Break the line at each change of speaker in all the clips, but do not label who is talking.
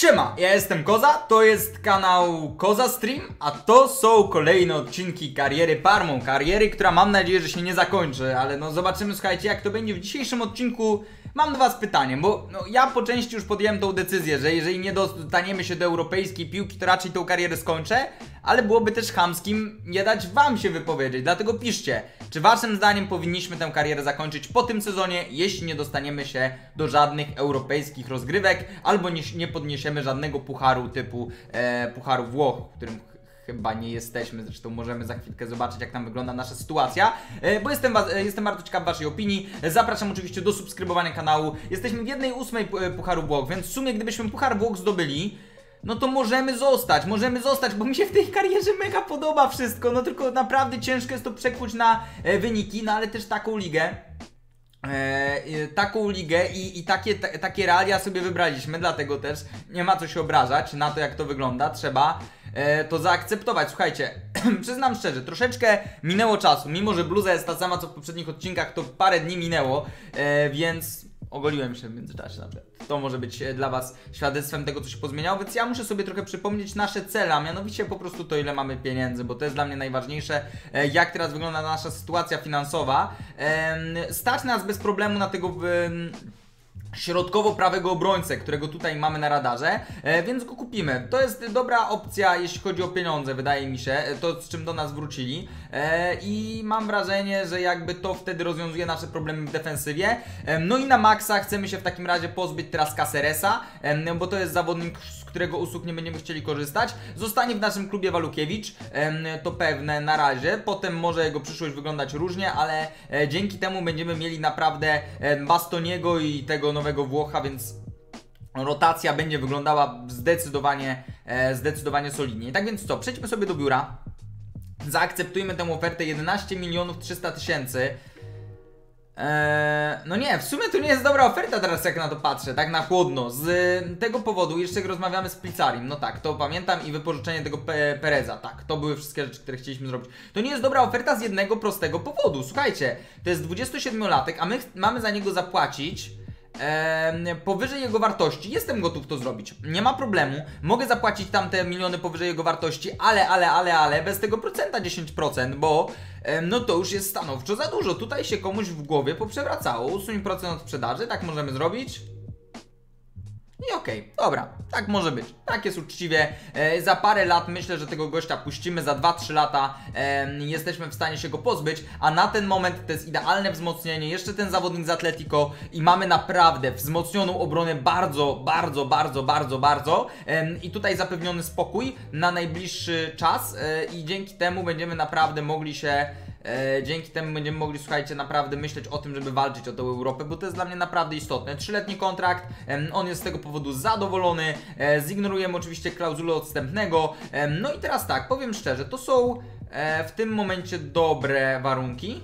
Siema, ja jestem Koza, to jest kanał Koza Stream, a to są kolejne odcinki kariery Parmą. Kariery, która mam nadzieję, że się nie zakończy, ale no zobaczymy, słuchajcie, jak to będzie w dzisiejszym odcinku. Mam do was pytanie, bo ja po części już podjąłem tą decyzję, że jeżeli nie dostaniemy się do europejskiej piłki, to raczej tą karierę skończę, ale byłoby też chamskim nie dać wam się wypowiedzieć, dlatego piszcie, czy waszym zdaniem powinniśmy tę karierę zakończyć po tym sezonie, jeśli nie dostaniemy się do żadnych europejskich rozgrywek, albo nie podniesiemy żadnego pucharu typu Pucharu Włoch, w którym chyba nie jesteśmy, zresztą możemy za chwilkę zobaczyć, jak tam wygląda nasza sytuacja, bo jestem bardzo ciekaw waszej opinii. Zapraszam oczywiście do subskrybowania kanału. Jesteśmy w 1/8 Pucharu Włoch, więc w sumie gdybyśmy Puchar Włoch zdobyli, no to możemy zostać, bo mi się w tej karierze mega podoba wszystko, no tylko naprawdę ciężko jest to przekuć na wyniki, no ale też taką ligę i takie realia sobie wybraliśmy, dlatego też nie ma co się obrażać na to, jak to wygląda, trzeba to zaakceptować. Słuchajcie, przyznam szczerze, troszeczkę minęło czasu, mimo że bluza jest ta sama co w poprzednich odcinkach, to parę dni minęło, więc ogoliłem się w międzyczasie nawet. To może być dla was świadectwem tego, co się pozmieniało, więc ja muszę sobie trochę przypomnieć nasze cele, a mianowicie po prostu to, ile mamy pieniędzy, bo to jest dla mnie najważniejsze, jak teraz wygląda nasza sytuacja finansowa. Stać nas bez problemu na tego środkowo-prawego obrońcę, którego tutaj mamy na radarze, więc go kupimy. To jest dobra opcja, jeśli chodzi o pieniądze, wydaje mi się, to z czym do nas wrócili, i mam wrażenie, że jakby to wtedy rozwiązuje nasze problemy w defensywie. No i na maksa chcemy się w takim razie pozbyć teraz Caceresa, bo to jest zawodnik, z którego usług nie będziemy chcieli korzystać. Zostanie w naszym klubie Walukiewicz, to pewne na razie, potem może jego przyszłość wyglądać różnie, ale dzięki temu będziemy mieli naprawdę Bastoniego i tego nowego Włocha, więc rotacja będzie wyglądała zdecydowanie solidnie. Tak więc co, przejdźmy sobie do biura, zaakceptujmy tę ofertę 11 300 000. No nie, w sumie to nie jest dobra oferta teraz, jak na to patrzę, tak na chłodno. Z tego powodu, jeszcze jak rozmawiamy z Plicarim, no tak, to pamiętam, i wypożyczenie tego Pereza, tak, to były wszystkie rzeczy, które chcieliśmy zrobić. To nie jest dobra oferta z jednego prostego powodu, słuchajcie, to jest 27-latek, a my mamy za niego zapłacić powyżej jego wartości. Jestem gotów to zrobić, nie ma problemu. Mogę zapłacić tamte miliony powyżej jego wartości, ale bez tego procenta 10%, bo no to już jest stanowczo za dużo. Tutaj się komuś w głowie poprzewracało. Usuń procent od sprzedaży, tak możemy zrobić. I okej, dobra, tak może być, tak jest uczciwie. Za parę lat myślę, że tego gościa puścimy, za 2-3 lata jesteśmy w stanie się go pozbyć, a na ten moment to jest idealne wzmocnienie, jeszcze ten zawodnik z Atletico i mamy naprawdę wzmocnioną obronę bardzo. I tutaj zapewniony spokój na najbliższy czas, i dzięki temu będziemy naprawdę mogli się słuchajcie, naprawdę myśleć o tym, żeby walczyć o tę Europę, bo to jest dla mnie naprawdę istotne. 3-letni kontrakt, on jest z tego powodu zadowolony, zignorujemy oczywiście klauzulę odstępnego, no i teraz tak, powiem szczerze, to są w tym momencie dobre warunki.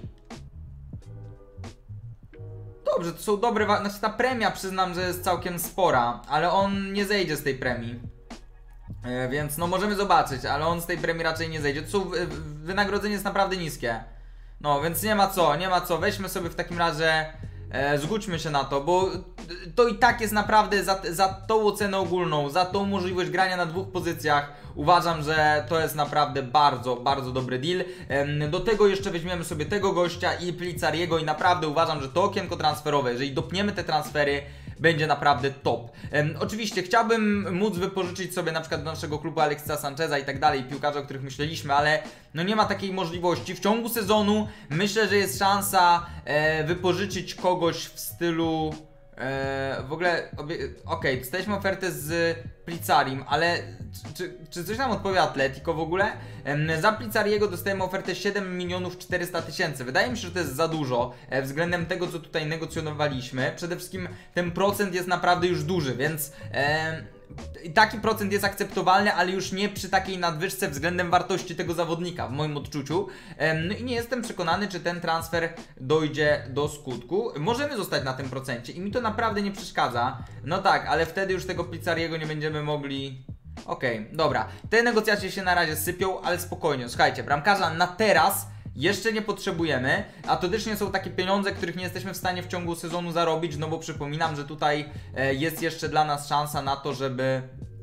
Dobrze, to są dobre warunki, znaczy ta premia, przyznam, że jest całkiem spora, ale on nie zejdzie z tej premii. Więc no możemy zobaczyć, ale on z tej premii raczej nie zejdzie. Wynagrodzenie jest naprawdę niskie. No więc nie ma co, weźmy sobie w takim razie, zgódźmy się na to, bo to i tak jest naprawdę za tą ocenę ogólną, za tą możliwość grania na dwóch pozycjach. Uważam, że to jest naprawdę bardzo dobry deal. Do tego jeszcze weźmiemy sobie tego gościa i Plicariego i naprawdę uważam, że to okienko transferowe, jeżeli dopniemy te transfery, będzie naprawdę top. Oczywiście chciałbym móc wypożyczyć sobie na przykład do naszego klubu Alexisa Sancheza i tak dalej, piłkarze, o których myśleliśmy, ale no nie ma takiej możliwości. W ciągu sezonu myślę, że jest szansa wypożyczyć kogoś w stylu w ogóle, okej, dostaliśmy ofertę z Plicarim, ale czy coś nam odpowie Atletico w ogóle? Za Plicariego dostajemy ofertę 7 400 000. Wydaje mi się, że to jest za dużo względem tego, co tutaj negocjowaliśmy. Przede wszystkim ten procent jest naprawdę już duży, więc taki procent jest akceptowalny, ale już nie przy takiej nadwyżce względem wartości tego zawodnika, w moim odczuciu. No i nie jestem przekonany, czy ten transfer dojdzie do skutku. Możemy zostać na tym procencie i mi to naprawdę nie przeszkadza. No tak, ale wtedy już tego Plicary'ego nie będziemy mogli... Okej, dobra. Te negocjacje się na razie sypią, ale spokojnie. Słuchajcie, bramkarza na teraz jeszcze nie potrzebujemy, a to też nie są takie pieniądze, których nie jesteśmy w stanie w ciągu sezonu zarobić, no bo przypominam, że tutaj jest jeszcze dla nas szansa na to, żeby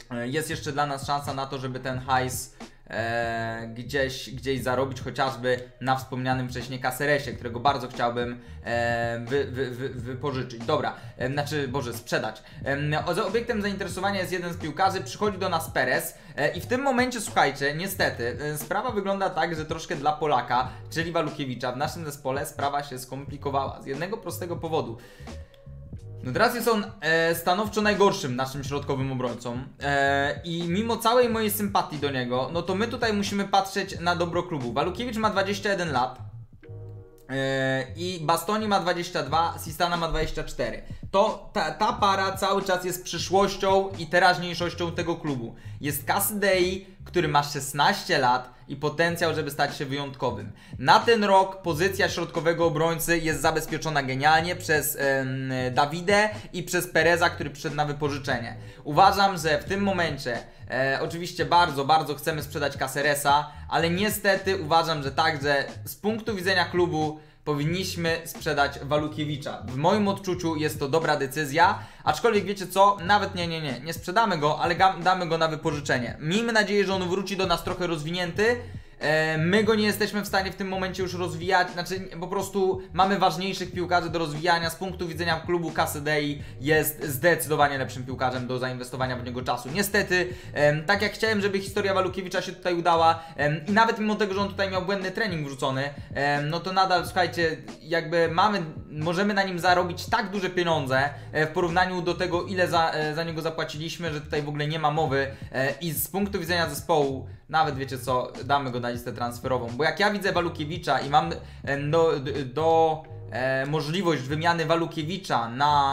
jest jeszcze dla nas szansa na to, żeby ten hajs gdzieś zarobić, chociażby na wspomnianym wcześniej Caceresie, którego bardzo chciałbym wypożyczyć. Dobra, sprzedać. Obiektem zainteresowania jest jeden z piłkarzy, przychodzi do nas Perez i w tym momencie, słuchajcie, niestety sprawa wygląda tak, że troszkę dla Polaka, czyli Walukiewicza, w naszym zespole sprawa się skomplikowała z jednego prostego powodu. No teraz jest on stanowczo najgorszym naszym środkowym obrońcą i mimo całej mojej sympatii do niego, no to my tutaj musimy patrzeć na dobro klubu. Walukiewicz ma 21 lat i Bastoni ma 22, Sistana ma 24. Ta para cały czas jest przyszłością i teraźniejszością tego klubu. Jest Casadei, który ma 16 lat i potencjał, żeby stać się wyjątkowym. Na ten rok pozycja środkowego obrońcy jest zabezpieczona genialnie przez Davidę i przez Pereza, który przyszedł na wypożyczenie. Uważam, że w tym momencie oczywiście bardzo chcemy sprzedać Caceresa, ale niestety uważam, że także z punktu widzenia klubu powinniśmy sprzedać Walukiewicza. W moim odczuciu jest to dobra decyzja, aczkolwiek wiecie co? Nawet nie sprzedamy go, ale damy go na wypożyczenie. Miejmy nadzieję, że on wróci do nas trochę rozwinięty. My go nie jesteśmy w stanie w tym momencie już rozwijać, po prostu mamy ważniejszych piłkarzy do rozwijania. Z punktu widzenia klubu Casadei jest zdecydowanie lepszym piłkarzem do zainwestowania w niego czasu. Niestety, tak jak chciałem, żeby historia Walukiewicza się tutaj udała i nawet mimo tego, że on tutaj miał błędny trening wrzucony, no to nadal, słuchajcie, jakby możemy na nim zarobić tak duże pieniądze w porównaniu do tego, ile za niego zapłaciliśmy, że tutaj w ogóle nie ma mowy i z punktu widzenia zespołu nawet wiecie co, damy go na listę transferową, bo jak ja widzę Walukiewicza i mam możliwość wymiany Walukiewicza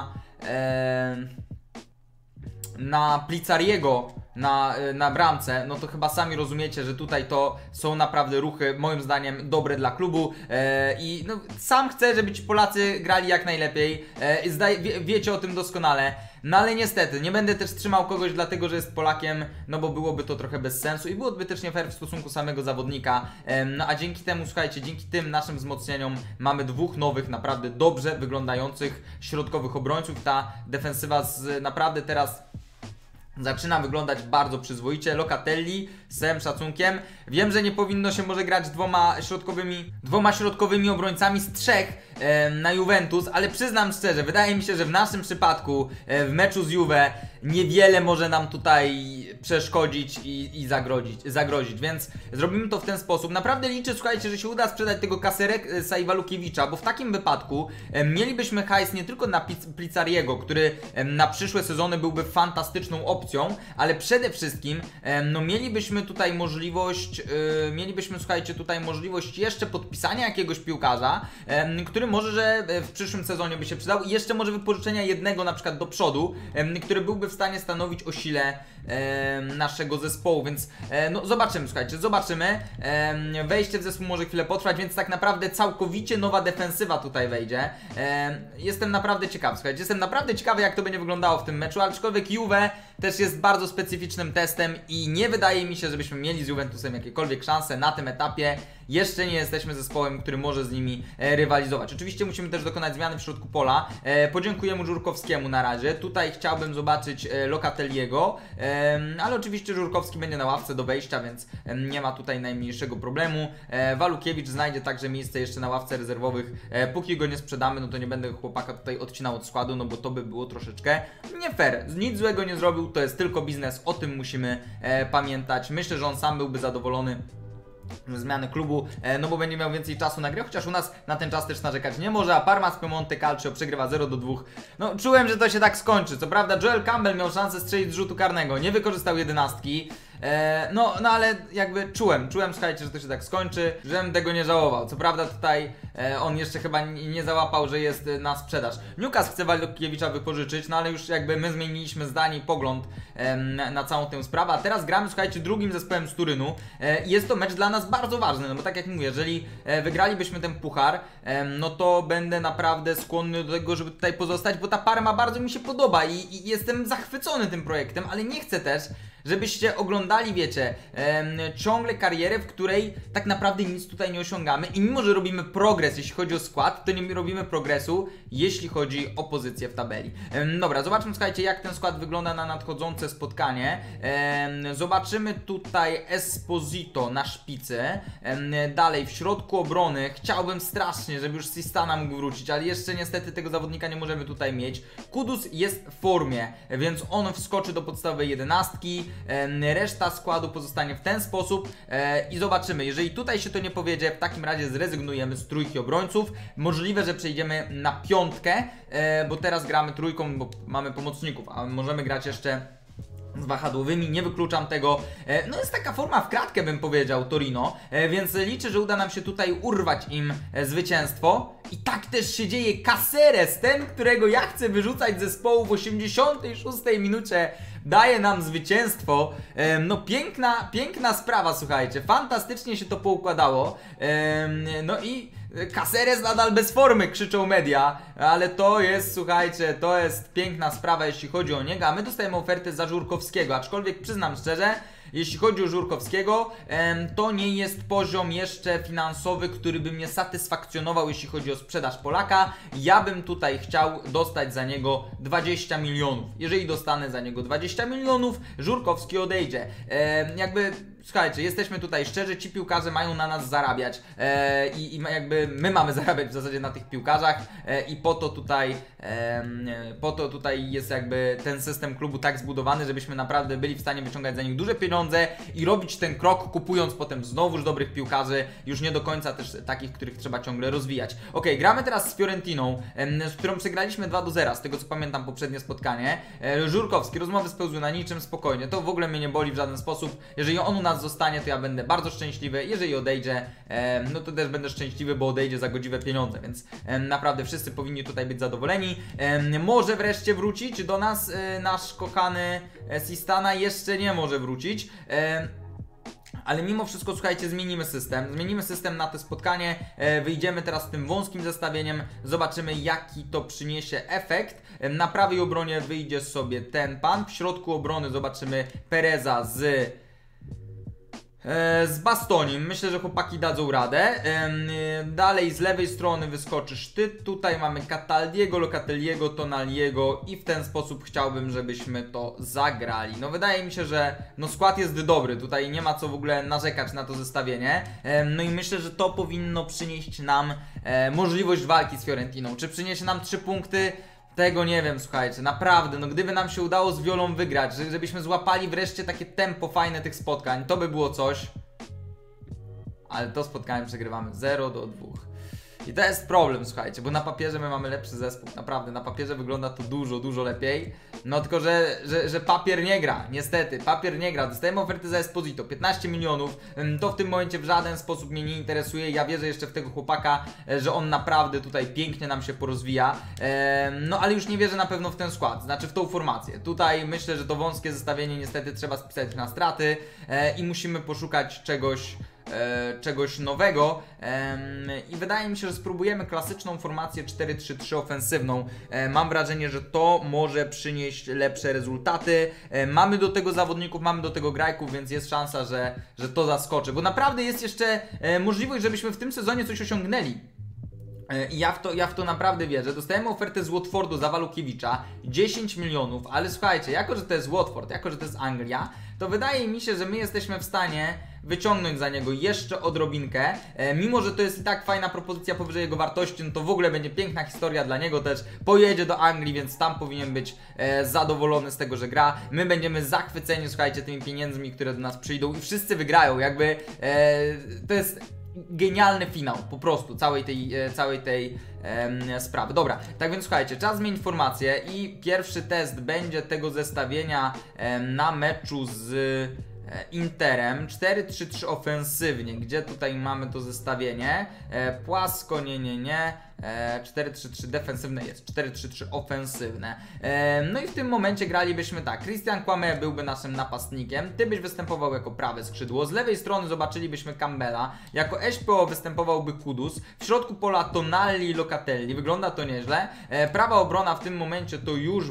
na Plizzariego na bramce, no to chyba sami rozumiecie, że tutaj to są naprawdę ruchy moim zdaniem dobre dla klubu i no, sam chcę, żeby ci Polacy grali jak najlepiej, wiecie o tym doskonale. No ale niestety, nie będę też trzymał kogoś dlatego, że jest Polakiem, no bo byłoby to trochę bez sensu i byłoby też nie fair w stosunku samego zawodnika. No a dzięki temu, słuchajcie, dzięki tym naszym wzmocnieniom mamy dwóch nowych, naprawdę dobrze wyglądających środkowych obrońców. Ta defensywa naprawdę teraz zaczyna wyglądać bardzo przyzwoicie. Locatelli z całym szacunkiem. Wiem, że nie powinno się może grać dwoma środkowymi obrońcami z trzech na Juventus, ale przyznam szczerze, wydaje mi się, że w naszym przypadku w meczu z Juve niewiele może nam tutaj przeszkodzić i zagrozić, więc zrobimy to w ten sposób. Naprawdę liczę, słuchajcie, że się uda sprzedać tego Caceresa i Walukiewicza, bo w takim wypadku mielibyśmy hajs nie tylko na Plizzariego, który na przyszłe sezony byłby fantastyczną opcją, ale przede wszystkim no mielibyśmy tutaj możliwość, słuchajcie, tutaj możliwość jeszcze podpisania jakiegoś piłkarza, który może, że w przyszłym sezonie by się przydał i jeszcze może wypożyczenia jednego na przykład do przodu, który byłby w stanie stanowić o sile naszego zespołu, więc no zobaczymy, słuchajcie, zobaczymy. Wejście w zespół może chwilę potrwać, więc tak naprawdę całkowicie nowa defensywa tutaj wejdzie. Jestem naprawdę ciekawy, słuchajcie, jestem naprawdę ciekawy, jak to będzie wyglądało w tym meczu, aczkolwiek Juve też jest bardzo specyficznym testem i nie wydaje mi się, żebyśmy mieli z Juventusem jakiekolwiek szanse na tym etapie. Jeszcze nie jesteśmy zespołem, który może z nimi rywalizować. Oczywiście musimy też dokonać zmiany w środku pola. Podziękujemy Żurkowskiemu na razie. Tutaj chciałbym zobaczyć Locatelliego, ale oczywiście Żurkowski będzie na ławce do wejścia, więc nie ma tutaj najmniejszego problemu. Walukiewicz znajdzie także miejsce jeszcze na ławce rezerwowych. Póki go nie sprzedamy, no to nie będę chłopaka tutaj odcinał od składu, no bo to by było troszeczkę nie fair. Nic złego nie zrobił, to jest tylko biznes, o tym musimy pamiętać. Myślę, że on sam byłby zadowolony ze zmiany klubu, no bo będzie miał więcej czasu na grę, chociaż u nas na ten czas też narzekać nie może, a Parma z Piemonte Calcio przegrywa 0-2. No czułem, że to się tak skończy. Co prawda Joel Campbell miał szansę strzelić z rzutu karnego, nie wykorzystał 11. No ale jakby czułem, słuchajcie, że to się tak skończy, żebym tego nie żałował. Co prawda tutaj on jeszcze chyba nie załapał, że jest na sprzedaż. Newcastle chce Walukiewicza wypożyczyć, no ale już jakby my zmieniliśmy zdanie i pogląd na całą tę sprawę. A teraz gramy, słuchajcie, drugim zespołem z Turynu. Jest to mecz dla nas bardzo ważny, no bo tak jak mówię, jeżeli wygralibyśmy ten puchar, no to będę naprawdę skłonny do tego, żeby tutaj pozostać, bo ta Parma bardzo mi się podoba i jestem zachwycony tym projektem, ale nie chcę też, żebyście oglądali, wiecie, ciągle karierę, w której tak naprawdę nic tutaj nie osiągamy i mimo, że robimy progres, jeśli chodzi o skład, to nie robimy progresu, jeśli chodzi o pozycję w tabeli. Dobra, zobaczmy, słuchajcie, jak ten skład wygląda na nadchodzące spotkanie. Zobaczymy tutaj Esposito na szpicy. Dalej, w środku obrony chciałbym strasznie, żeby już Sistana mógł wrócić, ale jeszcze niestety tego zawodnika nie możemy tutaj mieć. Kudus jest w formie, więc on wskoczy do podstawowej 11. Reszta składu pozostanie w ten sposób i zobaczymy. Jeżeli tutaj się to nie powiedzie, w takim razie zrezygnujemy z trójki obrońców. Możliwe, że przejdziemy na piątkę, bo teraz gramy trójką, bo mamy pomocników, a możemy grać jeszcze z wahadłowymi, nie wykluczam tego. No jest taka forma w kratkę, bym powiedział, Torino, więc liczę, że uda nam się tutaj urwać im zwycięstwo. I tak też się dzieje. Caceres, ten, którego ja chcę wyrzucać z zespołu w 86 minucie, daje nam zwycięstwo. No piękna sprawa, słuchajcie, fantastycznie się to poukładało. No i Caceres nadal bez formy, krzyczą media, ale to jest, słuchajcie, to jest piękna sprawa, jeśli chodzi o niego, a my dostajemy ofertę za Żurkowskiego, aczkolwiek przyznam szczerze, jeśli chodzi o Żurkowskiego, to nie jest poziom jeszcze finansowy, który by mnie satysfakcjonował, jeśli chodzi o sprzedaż Polaka. Ja bym tutaj chciał dostać za niego 20 milionów. Jeżeli dostanę za niego 20 milionów, Żurkowski odejdzie. Jakby, słuchajcie, jesteśmy tutaj szczerzy, ci piłkarze mają na nas zarabiać i jakby my mamy zarabiać w zasadzie na tych piłkarzach i po to tutaj jest jakby ten system klubu tak zbudowany, żebyśmy naprawdę byli w stanie wyciągać za nich duże pieniądze i robić ten krok, kupując potem znowuż dobrych piłkarzy, już nie do końca też takich, których trzeba ciągle rozwijać. Ok, gramy teraz z Fiorentiną, z którą przegraliśmy 2-0, z tego co pamiętam poprzednie spotkanie. Żurkowski, rozmowy spełzły na niczym, spokojnie, to w ogóle mnie nie boli w żaden sposób. Jeżeli on u nas zostanie, to ja będę bardzo szczęśliwy, jeżeli odejdzie, no to też będę szczęśliwy, bo odejdzie za godziwe pieniądze, więc naprawdę wszyscy powinni tutaj być zadowoleni. Może wreszcie wrócić do nas nasz kochany Sistana, jeszcze nie może wrócić. Ale mimo wszystko, słuchajcie, zmienimy system na to spotkanie, wyjdziemy teraz z tym wąskim zestawieniem, zobaczymy jaki to przyniesie efekt. Na prawej obronie wyjdzie sobie ten pan, w środku obrony zobaczymy Pereza z Bastonim. Myślę, że chłopaki dadzą radę. Dalej z lewej strony wyskoczy sztyt. Tutaj mamy Cataldiego, Locatelliego, Tonaliego i w ten sposób chciałbym, żebyśmy to zagrali. No wydaje mi się, że no skład jest dobry. Tutaj nie ma co w ogóle narzekać na to zestawienie. No i myślę, że to powinno przynieść nam możliwość walki z Fiorentiną. Czy przyniesie nam 3 punkty? Tego nie wiem, słuchajcie, naprawdę, no gdyby nam się udało z Violą wygrać, żebyśmy złapali wreszcie takie tempo fajne tych spotkań, to by było coś. Ale to spotkanie przegrywamy 0-2. I to jest problem, słuchajcie, bo na papierze my mamy lepszy zespół, naprawdę, na papierze wygląda to dużo lepiej. No tylko, że papier nie gra, niestety, papier nie gra. Dostajemy ofertę za Esposito, 15 milionów, to w tym momencie w żaden sposób mnie nie interesuje. Ja wierzę jeszcze w tego chłopaka, że on naprawdę tutaj pięknie nam się porozwija. No ale już nie wierzę na pewno w ten skład, znaczy w tą formację. Tutaj myślę, że to wąskie zestawienie niestety trzeba spisać na straty i musimy poszukać czegoś nowego i wydaje mi się, że spróbujemy klasyczną formację 4-3-3 ofensywną. Mam wrażenie, że to może przynieść lepsze rezultaty. Mamy do tego zawodników, mamy do tego grajków, więc jest szansa, że to zaskoczy, bo naprawdę jest jeszcze możliwość, żebyśmy w tym sezonie coś osiągnęli. I ja w to naprawdę wierzę. Dostajemy ofertę z Watfordu za Walukiewicza 10 milionów, ale słuchajcie, jako że to jest Watford, jako że to jest Anglia, to wydaje mi się, że my jesteśmy w stanie wyciągnąć za niego jeszcze odrobinkę. Mimo że to jest i tak fajna propozycja powyżej jego wartości, no to w ogóle będzie piękna historia dla niego też. Pojedzie do Anglii, więc tam powinien być zadowolony z tego, że gra. My będziemy zachwyceni, słuchajcie, tymi pieniędzmi, które do nas przyjdą i wszyscy wygrają. Jakby to jest genialny finał po prostu całej tej sprawy. Dobra, tak więc słuchajcie, czas zmienić formację i pierwszy test będzie tego zestawienia na meczu z Interem. 4-3-3 ofensywnie. Gdzie tutaj mamy to zestawienie? Płasko, nie. 4-3-3 defensywne jest, 4-3-3 ofensywne. No i w tym momencie gralibyśmy tak, Christian Kouamé byłby naszym napastnikiem, ty byś występował jako prawe skrzydło, z lewej strony zobaczylibyśmy Campbella, jako SPO występowałby Kudus, w środku pola Tonali i Locatelli, wygląda to nieźle. Prawa obrona w tym momencie to już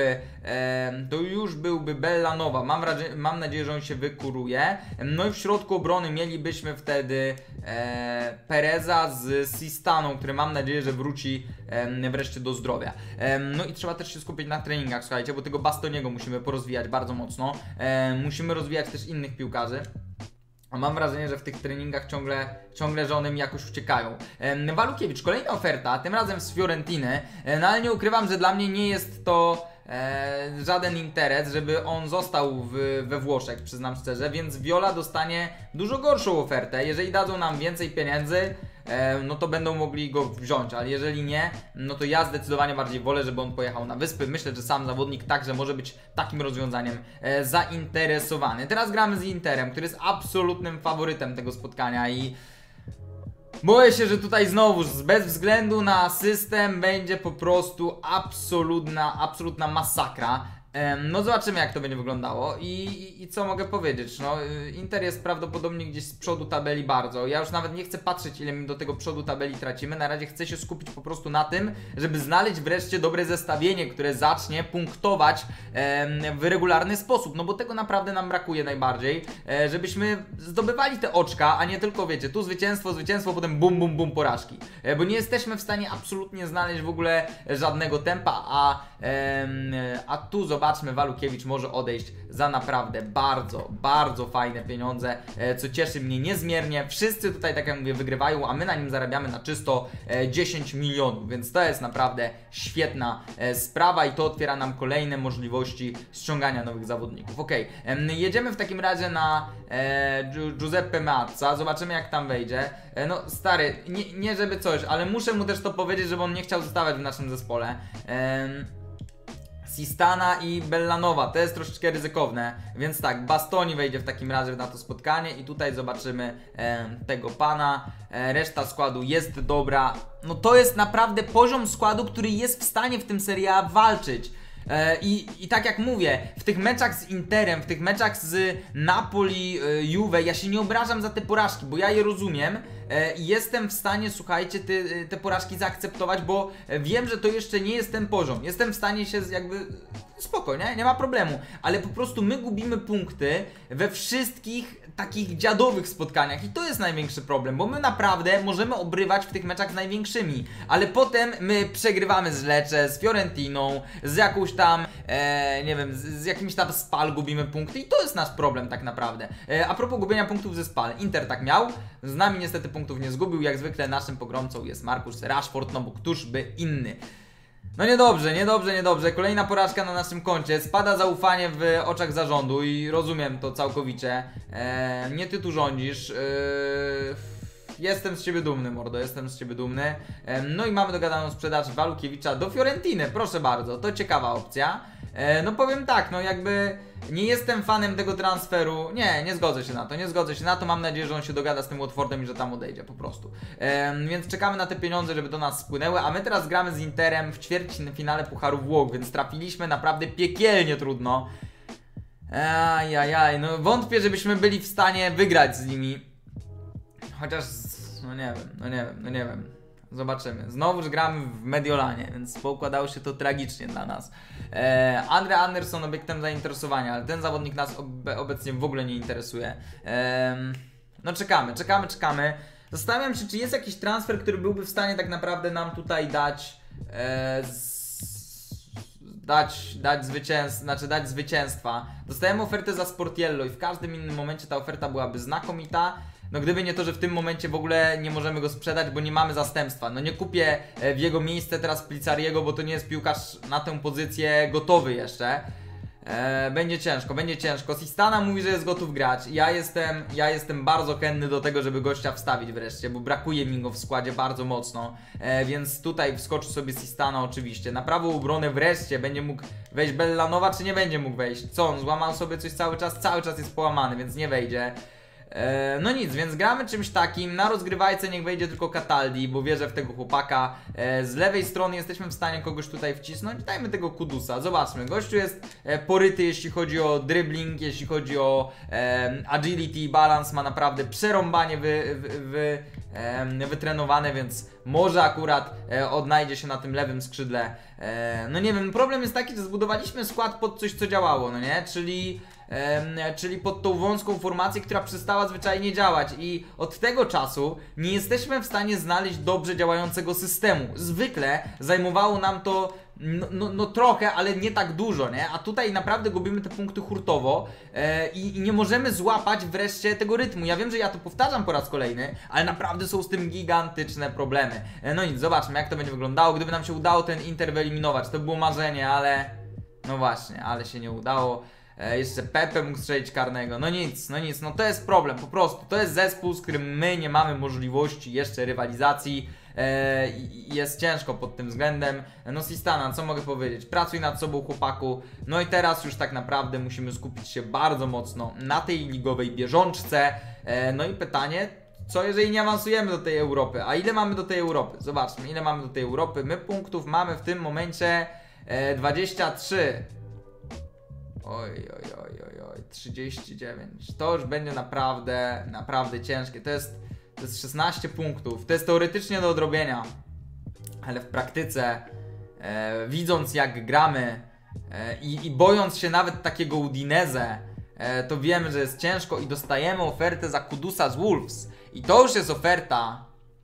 byłby Bellanova, mam nadzieję, że on się wykuruje. No i w środku obrony mielibyśmy wtedy Pereza z Sistaną, który mam nadzieję, że wróci wreszcie do zdrowia. No i trzeba też się skupić na treningach, słuchajcie, bo tego Bastoniego musimy porozwijać bardzo mocno. Musimy rozwijać też innych piłkarzy. Mam wrażenie, że w tych treningach ciągle że one mi jakoś uciekają. Walukiewicz, kolejna oferta, tym razem z Fiorentiny, no ale nie ukrywam, że dla mnie nie jest to żaden interes, żeby on został we Włoszech, przyznam szczerze, więc Viola dostanie dużo gorszą ofertę. Jeżeli dadzą nam więcej pieniędzy, no to będą mogli go wziąć, ale jeżeli nie, no to ja zdecydowanie bardziej wolę, żeby on pojechał na wyspy. Myślę, że sam zawodnik także może być takim rozwiązaniem zainteresowany. Teraz gramy z Interem, który jest absolutnym faworytem tego spotkania i boję się, że tutaj znowu bez względu na system będzie po prostu absolutna masakra. No zobaczymy, jak to będzie wyglądało i co mogę powiedzieć, no Inter jest prawdopodobnie gdzieś z przodu tabeli bardzo. Ja już nawet nie chcę patrzeć, ile my do tego przodu tabeli tracimy. Na razie chcę się skupić po prostu na tym, żeby znaleźć wreszcie dobre zestawienie, które zacznie punktować w regularny sposób, no bo tego naprawdę nam brakuje najbardziej, żebyśmy zdobywali te oczka, a nie tylko, wiecie, tu zwycięstwo, potem bum, bum, bum, porażki, bo nie jesteśmy w stanie absolutnie znaleźć w ogóle żadnego tempa, a tu zobaczmy, Walukiewicz może odejść za naprawdę bardzo fajne pieniądze, co cieszy mnie niezmiernie. Wszyscy tutaj, tak jak mówię, wygrywają, a my na nim zarabiamy na czysto 10 milionów, więc to jest naprawdę świetna sprawa i to otwiera nam kolejne możliwości ściągania nowych zawodników. Ok, jedziemy w takim razie na Giuseppe Meazza, zobaczymy, jak tam wejdzie. No stary, nie żeby coś, ale muszę mu też to powiedzieć, żeby on nie chciał zostawać w naszym zespole. Sistana i Bellanova, to jest troszeczkę ryzykowne, więc tak, Bastoni wejdzie w takim razie na to spotkanie i tutaj zobaczymy tego pana. Reszta składu jest dobra, no to jest naprawdę poziom składu, który jest w stanie w tym Serie A walczyć. I tak jak mówię, w tych meczach z Interem, w tych meczach z Napoli, Juve, ja się nie obrażam za te porażki, bo ja je rozumiem i jestem w stanie, słuchajcie, te porażki zaakceptować, bo wiem, że to jeszcze nie jest ten poziom. Jestem w stanie się jakby... Spoko, nie ma problemu, ale po prostu my gubimy punkty we wszystkich takich dziadowych spotkaniach i to jest największy problem, bo my naprawdę możemy obrywać w tych meczach z największymi, ale potem my przegrywamy z Lecce, z Fiorentiną, z jakąś tam, nie wiem, z jakimś tam Spal gubimy punkty i to jest nasz problem tak naprawdę. A propos gubienia punktów ze Spal, Inter tak miał, z nami niestety punktów nie zgubił, jak zwykle naszym pogromcą jest Marcus Rashford, no bo któż by inny. No niedobrze, kolejna porażka na naszym koncie, spada zaufanie w oczach zarządu i rozumiem to całkowicie, nie ty tu rządzisz, jestem z ciebie dumny, mordo, jestem z ciebie dumny. No i mamy dogadaną sprzedaż Walukiewicza do Fiorentiny, proszę bardzo, to ciekawa opcja. No powiem tak, no jakby nie jestem fanem tego transferu, nie zgodzę się na to, mam nadzieję, że on się dogada z tym Watfordem i że tam odejdzie po prostu. Więc czekamy na te pieniądze, żeby do nas spłynęły, a my teraz gramy z Interem w ćwierćfinale Pucharu Włoch, więc trafiliśmy naprawdę piekielnie trudno. No wątpię, żebyśmy byli w stanie wygrać z nimi. Chociaż, no nie wiem. Zobaczymy. Znowuż gramy w Mediolanie, więc poukładało się to tragicznie dla nas. Andre Anderson obiektem zainteresowania, ale ten zawodnik nas obecnie w ogóle nie interesuje. No czekamy. Zastanawiam się, czy jest jakiś transfer, który byłby w stanie tak naprawdę nam tutaj dać zwycięstwa. Dostałem ofertę za Sportiello i w każdym innym momencie ta oferta byłaby znakomita. No gdyby nie to, że w tym momencie w ogóle nie możemy go sprzedać, bo nie mamy zastępstwa. No nie kupię w jego miejsce teraz Plizzariego, bo to nie jest piłkarz na tę pozycję gotowy jeszcze. Będzie ciężko. Sistana mówi, że jest gotów grać. Ja jestem bardzo chętny do tego, żeby gościa wstawić wreszcie, bo brakuje mi go w składzie bardzo mocno. Więc tutaj wskoczy sobie Sistana oczywiście. Na prawą obronę wreszcie będzie mógł wejść Bellanova, czy nie będzie mógł wejść? Co, on złamał sobie coś cały czas? Cały czas jest połamany, więc nie wejdzie. No nic, więc gramy czymś takim. Na rozgrywajce niech wejdzie tylko Cataldi, bo wierzę w tego chłopaka. Z lewej strony jesteśmy w stanie kogoś tutaj wcisnąć. Dajmy tego Kudusa, zobaczmy. Gościu jest poryty, jeśli chodzi o dribbling, jeśli chodzi o agility, balans, ma naprawdę przerąbanie wytrenowane, więc może akurat odnajdzie się na tym lewym skrzydle. No nie wiem, problem jest taki, że zbudowaliśmy skład pod coś, co działało, no nie? Czyli pod tą wąską formację, która przestała zwyczajnie działać i od tego czasu nie jesteśmy w stanie znaleźć dobrze działającego systemu. Zwykle zajmowało nam to no trochę, ale nie tak dużo, nie? A tutaj naprawdę gubimy te punkty hurtowo i nie możemy złapać wreszcie tego rytmu. Ja wiem, że ja to powtarzam po raz kolejny, ale naprawdę są z tym gigantyczne problemy. No nic, zobaczmy jak to będzie wyglądało, gdyby nam się udało ten Inter wyeliminować. To było marzenie, ale no właśnie, ale się nie udało. Jeszcze Pepe mógł strzelić karnego. No nic, no to jest problem, po prostu. To jest zespół, z którym my nie mamy możliwości jeszcze rywalizacji. Jest ciężko pod tym względem. No Sistana, co mogę powiedzieć? Pracuj nad sobą, chłopaku. No i teraz już tak naprawdę musimy skupić się bardzo mocno na tej ligowej bieżączce. No i pytanie, co jeżeli nie awansujemy do tej Europy? A ile mamy do tej Europy? Zobaczmy, ile mamy do tej Europy. My punktów mamy w tym momencie 23. Oj, 39. To już będzie naprawdę ciężkie. To jest 16 punktów. To jest teoretycznie do odrobienia. Ale w praktyce, widząc jak gramy i bojąc się nawet takiego Udinese, to wiemy, że jest ciężko i dostajemy ofertę za Kudusa z Wolves. I to już jest oferta.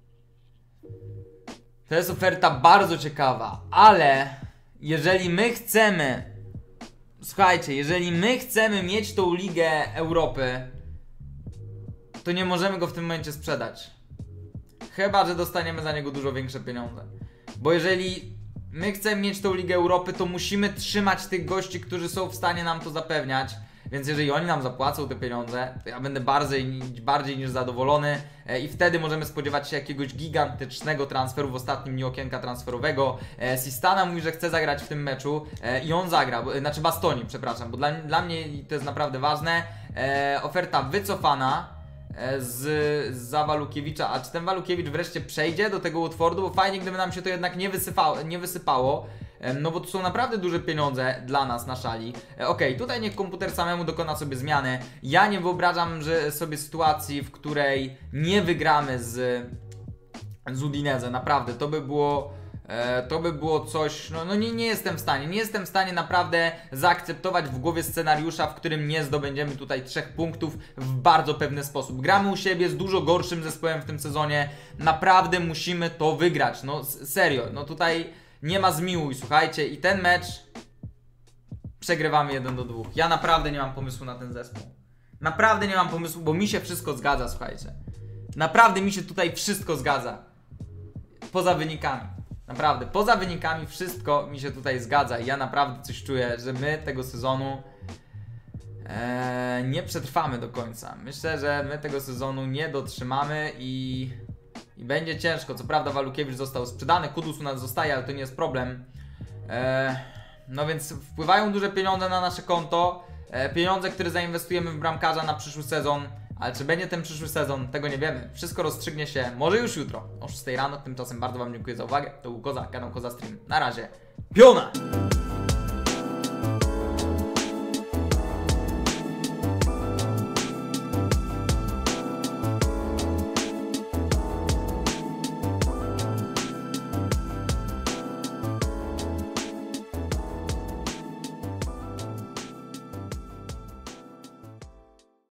To jest oferta bardzo ciekawa, ale jeżeli my chcemy... Słuchajcie, jeżeli my chcemy mieć tą Ligę Europy, to nie możemy go w tym momencie sprzedać. Chyba że dostaniemy za niego dużo większe pieniądze. Bo jeżeli my chcemy mieć tą Ligę Europy, to musimy trzymać tych gości, którzy są w stanie nam to zapewniać. Więc jeżeli oni nam zapłacą te pieniądze, to ja będę bardziej niż zadowolony i wtedy możemy spodziewać się jakiegoś gigantycznego transferu w ostatnim dniu okienka transferowego. Sistana mówi, że chce zagrać w tym meczu i on zagra, znaczy Bastoni, przepraszam, bo dla mnie to jest naprawdę ważne. Oferta wycofana za Walukiewicza, a czy ten Walukiewicz wreszcie przejdzie do tego Watfordu, bo fajnie gdyby nam się to jednak nie wysypało. No bo to są naprawdę duże pieniądze dla nas na szali. Okej, tutaj niech komputer samemu dokona sobie zmiany. Ja nie wyobrażam sobie sytuacji, w której nie wygramy z Udinese. Naprawdę, to by było coś, no nie jestem w stanie. Nie jestem w stanie naprawdę zaakceptować w głowie scenariusza, w którym nie zdobędziemy tutaj 3 punktów w bardzo pewny sposób. Gramy u siebie z dużo gorszym zespołem w tym sezonie. Naprawdę musimy to wygrać. No serio, no tutaj nie ma zmiłuj, słuchajcie. I ten mecz przegrywamy 1-2. Ja naprawdę nie mam pomysłu na ten zespół. Naprawdę nie mam pomysłu, bo mi się wszystko zgadza, słuchajcie. Naprawdę mi się tutaj wszystko zgadza. Poza wynikami. Naprawdę, poza wynikami wszystko mi się tutaj zgadza i ja naprawdę coś czuję, że my tego sezonu nie przetrwamy do końca. Myślę, że my tego sezonu nie dotrzymamy i będzie ciężko. Co prawda Walukiewicz został sprzedany, Kudus u nas zostaje, ale to nie jest problem. No więc wpływają duże pieniądze na nasze konto, pieniądze, które zainwestujemy w bramkarza na przyszły sezon. Ale czy będzie ten przyszły sezon, tego nie wiemy. Wszystko rozstrzygnie się może już jutro o 6 rano. Tymczasem bardzo wam dziękuję za uwagę. To był Koza, kanał Koza Stream. Na razie, piona!